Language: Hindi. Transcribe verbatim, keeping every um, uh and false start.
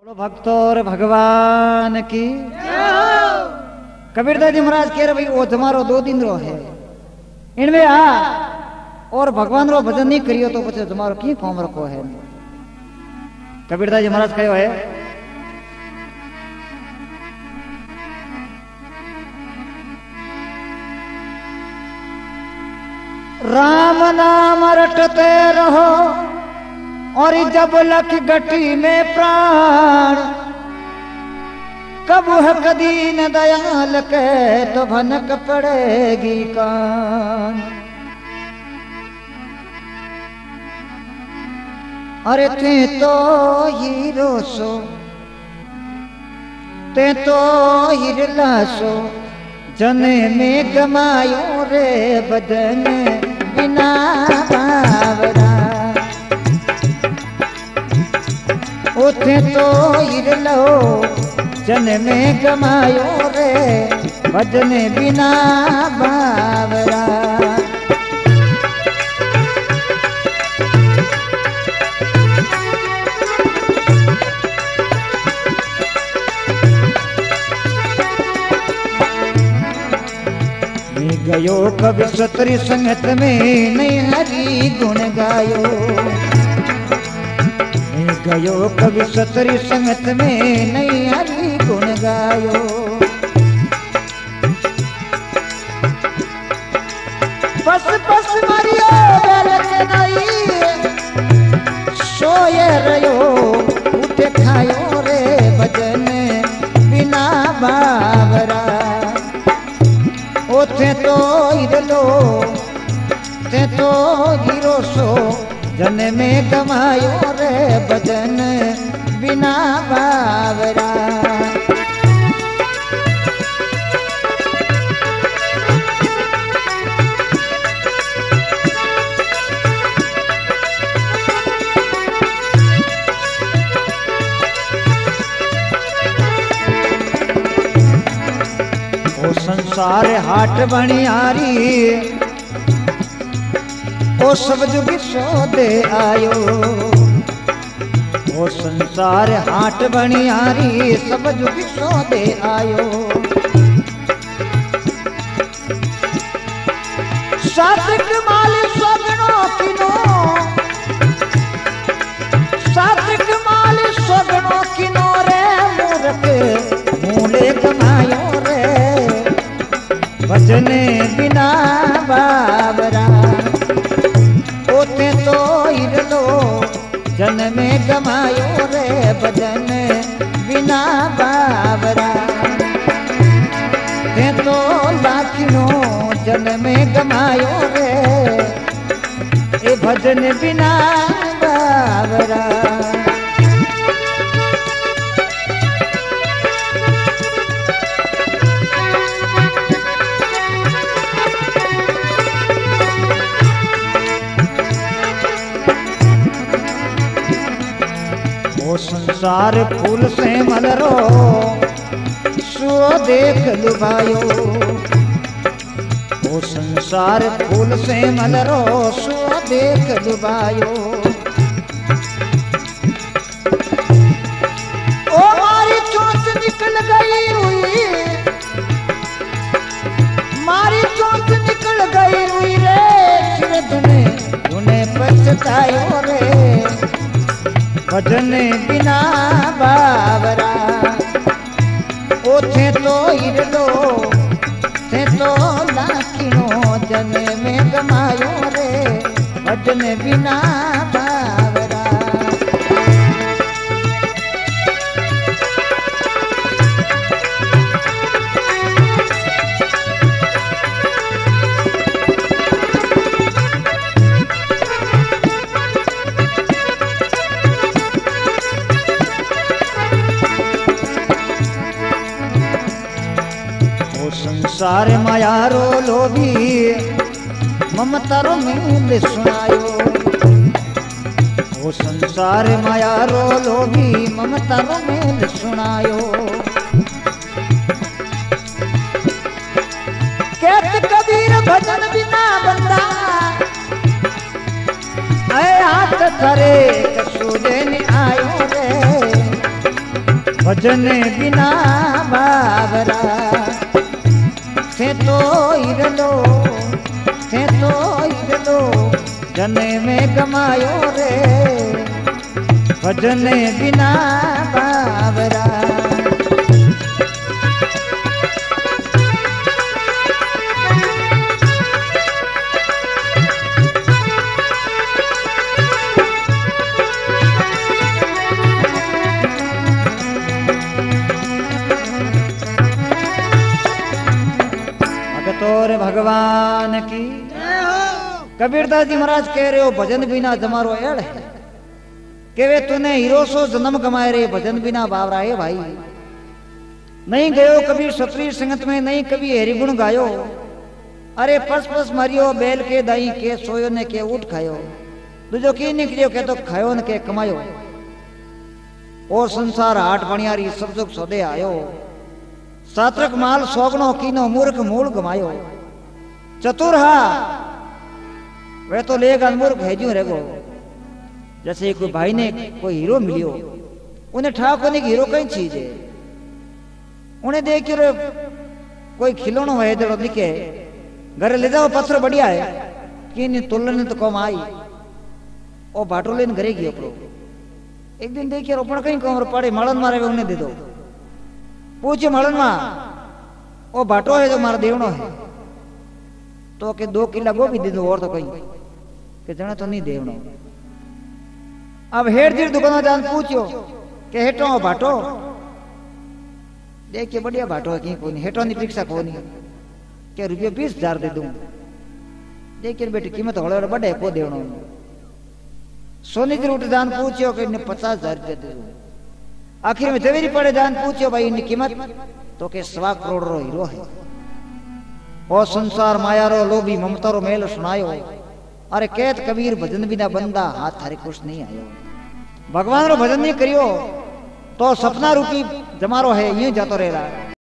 भक्तों और भगवान की कबीरदास जी महाराज कह रहे भाई वो तुम्हारो दो दिन रो है इनमें आ और भगवान रो भजन नहीं करियो तो पछे तुम्हारो की काम रखो है। कबीरदास जी महाराज कहो है राम नाम रटते रहो और जब लख गटी में प्राण कब है कदी न दयाल के तो भनक पड़ेगी कान। अरे ते तो हीरो सो ते तो हिरला सो जने में गमायो रे बदन बिना बावरा उठे तो हिरलो जन में गमायो रे भजन बिना बावरा। मैं गयो कभी सतरी संगत में नहीं हरी गुण गायो गयो कभी सतरी संगत में नहीं हरि गुण गायो। पस पस मरियो बेलक नहीं सोए रयो उठे खायो रे भजन बिना बावरा ओथे तो इरलो ते तो हीरो सो जन में गमायो रे भजन बिना बावरा। ओ संसार हाट बनियारी ओ सब जुग सौदे आयो ओ संसार हाट बनियारी सब जुग सौदे आयो। सातिक माल सगनो किनो सातिक माल सगनो किनो रे मूर्ख मूले कमायो रे भजने बिना बावरा ओते तो हिरलो जन में गमायो रे भजन बिना बावरा ते तो लाखिनो जन में गमायो रे ए भजन बिना बावरा। संसार फूल से मलरो सो देख लुभायो ओ संसार फूल से मलरो सो देख लुभायो। ओ मारी चोंच निकल गई हुई मारी चोंच निकल गई हुई रे तूने तूने पछतायो रे भजन बिना बावरा ओथे तो हिरलो थे तो लाखिनो जन में गमायो रे भजन बिना बावरा। संसार माया रो लोभी ममता रो मेल सुनायो ओ संसार माया रो लोभी ममता रो मेल सुनायो। कहत कबीर भजन बिना बंदा ऐ हाथ करे सूझे न आयो रे भजन बिना बाबरा थे तो इरलो थे तो इरलो जने में गमायो रे भजन बिना बाबरा तोरे भगवान की कबीरदास जी महाराज कह रहे हो भजन बिना जमारो एड़ है के वे तूने हीरो सो जन्म कमाए रे भजन बिना बावरा है भाई नहीं गयो कभी सतरी संगत में नहीं कभी हरि गुण गायो अरे पस पस मारियो बैल के दाई के सोयो ने के उठ खायो दूजो की निकलियो के तो खायो ने के कमायो और संसार हाट बणियारी सब सुख सौदे आयो सात्रक माल सोगनो कीनो मूर्ख मूल गमायो चतुर हा वे तो लेगा मूर्ख भेजू रेगो जैसे कोई भाई ने कोई हीरो मिलियो उन्हें ठाको ने हीरो कई चीज है उन्हें देख के कोई खिलौना है जड़ो दिखे घर ले जाओ पत्थर बढ़िया है कि नहीं तुलने तो कम आई ओ बाटो लेन घरे गयो प्रो एक दिन देखिए रोपण कहीं कम पड़े मड़न मारे उन्हें दे दो पूछे मड़न मा ओ बाटो है जो मारा देवनो है तो के दो किला गोभी दे दो और तो कहीं के जने तो नहीं देवनो अब हेड जी दुकान जान पूछो के हेटो बाटो देखिए बढ़िया बाटो है कहीं कोनी हेटो नहीं परीक्षा कोनी के रुपये बीस हजार दे दूं देखिए बेटी कीमत हड़े बड़े को देवनो सोनी जी रूट जान पूछो के इन्हें पचास हजार रुपये दे दूं आखिर में जवेरी पड़े जान पूछो भाई इनकी कीमत तो के सवा करोड़ रो हीरो है और संसार माया रो लोभी ममता रो मेल सुनायो अरे कहत कबीर भजन बिना बंदा हाथ थारे कुछ नहीं आयो भगवान रो भजन नहीं करियो तो सपना रूपी जमारो है यूं जातो रह रहा